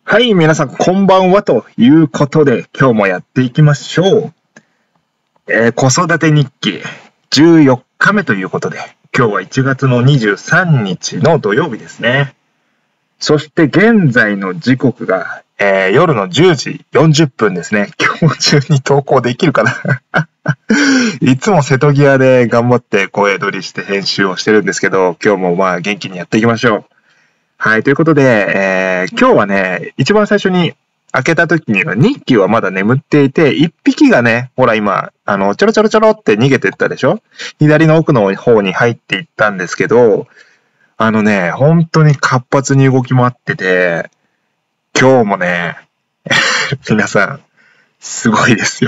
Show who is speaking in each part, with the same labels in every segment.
Speaker 1: はい、皆さん、こんばんは。ということで、今日もやっていきましょう。子育て日記14日目ということで、今日は1月の23日の土曜日ですね。そして現在の時刻が、夜の10時40分ですね。今日中に投稿できるかないつも瀬戸際で頑張って声取りして編集をしてるんですけど、今日もまあ元気にやっていきましょう。はい、ということで、今日はね、一番最初に開けた時には2匹はまだ眠っていて、1匹がね、ほら今、ちょろちょろちょろって逃げてったでしょ。左の奥の方に入っていったんですけど、本当に活発に動き回ってて、今日もね、皆さん、すごいですよ。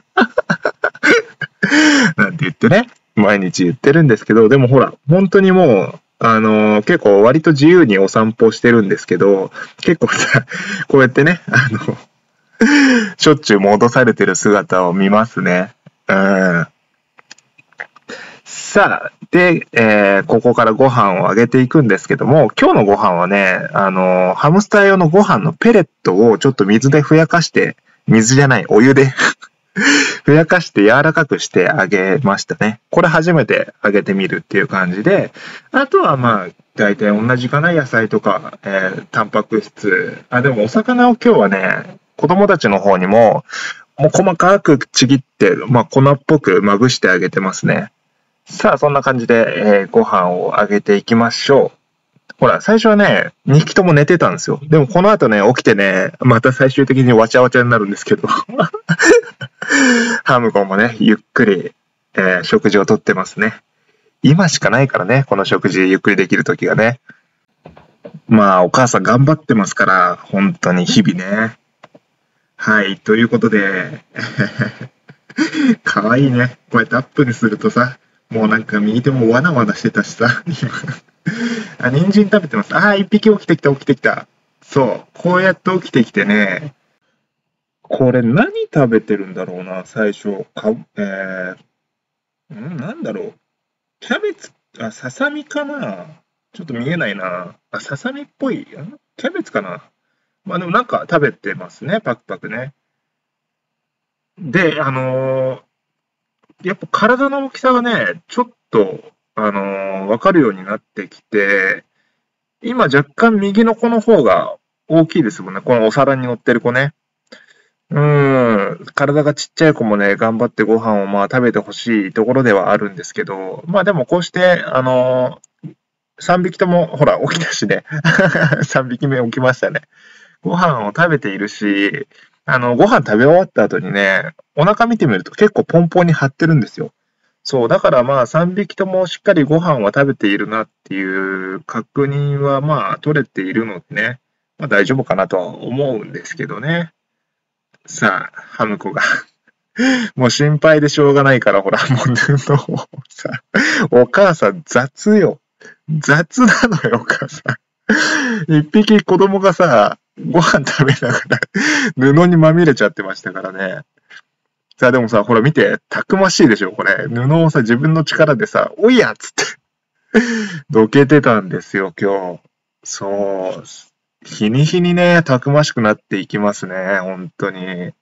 Speaker 1: なんて言ってね、毎日言ってるんですけど、でもほら、本当にもう、結構割と自由にお散歩してるんですけど、結構さ、こうやってね、しょっちゅう戻されてる姿を見ますね。うん。さあ、で、ここからご飯をあげていくんですけども、今日のご飯はね、ハムスター用のご飯のペレットをちょっと水でふやかして、水じゃない、お湯でふやかして柔らかくしてあげましたね。これ初めてあげてみるっていう感じで、あとはまあ、大体同じかな、野菜とか、タンパク質。でもお魚を今日はね、子供たちの方にも、もう細かくちぎって、まあ粉っぽくまぶしてあげてますね。さあ、そんな感じで、ご飯をあげていきましょう。ほら、最初はね、2匹とも寝てたんですよ。でもこの後ね、起きてね、また最終的にわちゃわちゃになるんですけど。ハムコもね、ゆっくり、食事をとってますね。今しかないからね、この食事ゆっくりできる時がね。まあ、お母さん頑張ってますから、本当に日々ね。はい、ということで、かわいいね。こうやってアップにするとさ、もうなんか右手もわなわなしてたしさ、人参食べてます。一匹起きてきた、起きてきた。そう、こうやって起きてきてね、これ何食べてるんだろうな、最初。なんだろう。キャベツ、ささみかな。ちょっと見えないな。ささみっぽい。キャベツかな。まあでもなんか食べてますね、パクパクね。で、やっぱ体の大きさがね、ちょっと、わかるようになってきて、今若干右の子の方が大きいですもんね。このお皿に乗ってる子ね。体がちっちゃい子もね、頑張ってご飯をまあ食べてほしいところではあるんですけど、まあでもこうして、3匹とも、ほら、起きたしね。3匹目起きましたね。ご飯を食べているし、ご飯食べ終わった後にね、お腹見てみると結構ポンポンに張ってるんですよ。そう、だからまあ3匹ともしっかりご飯は食べているなっていう確認はまあ取れているのでね、まあ大丈夫かなとは思うんですけどね。さあ、ハムコがもう心配でしょうがないから、ほら、もう布をさ、お母さん雑よ。雑なのよ、お母さん。一匹子供がさ、ご飯食べながら布にまみれちゃってましたからね。さあ、でもさ、ほら見て、たくましいでしょ、これ。布をさ、自分の力でさ、おいやっつってどけてたんですよ、今日。そう。日に日にね、たくましくなっていきますね、本当に。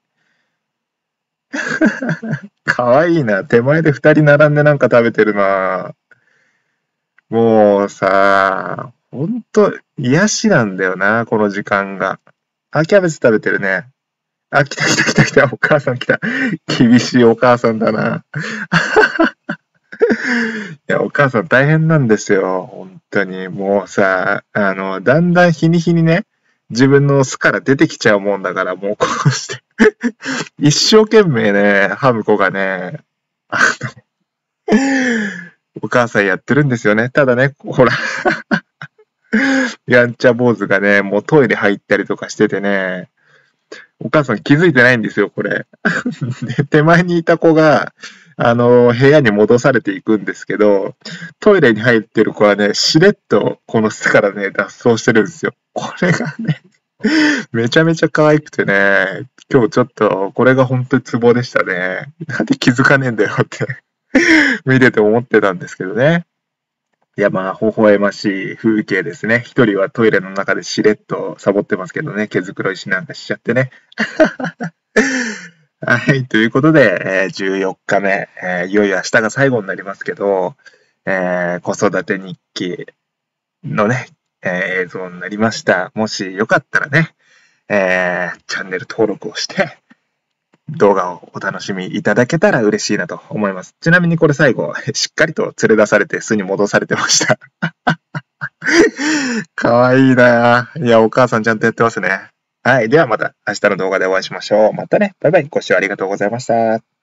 Speaker 1: かわいいな。手前で二人並んでなんか食べてるな。もうさ、ほんと癒しなんだよな、この時間が。キャベツ食べてるね。来た来た来た来た。お母さん来た。厳しいお母さんだな。いや、お母さん大変なんですよ。本当に。もうさ、だんだん日に日にね、自分の巣から出てきちゃうもんだから、もうこうして一生懸命ね、ハムコがね、あお母さんやってるんですよね。ただね、ほら、やんちゃ坊主がね、もうトイレ入ったりとかしててね、お母さん気づいてないんですよ、これ。で、手前にいた子が、部屋に戻されていくんですけど、トイレに入ってる子はね、しれっとこの巣からね、脱走してるんですよ。これがね、めちゃめちゃ可愛くてね、今日ちょっと、これが本当にツボでしたね。なんで気づかねえんだよって見てて思ってたんですけどね。 いや、まあ、微笑ましい風景ですね。一人はトイレの中でしれっとサボってますけどね、毛づくろいしなんかしちゃってね。はい、ということで、14日目、いよいよ明日が最後になりますけど、子育て日記のね、映像になりました。もしよかったらね、チャンネル登録をして、動画をお楽しみいただけたら嬉しいなと思います。ちなみにこれ最後、しっかりと連れ出されて巣に戻されてました。かわいいなぁ。いや、お母さんちゃんとやってますね。はい。ではまた明日の動画でお会いしましょう。またね。バイバイ。ご視聴ありがとうございました。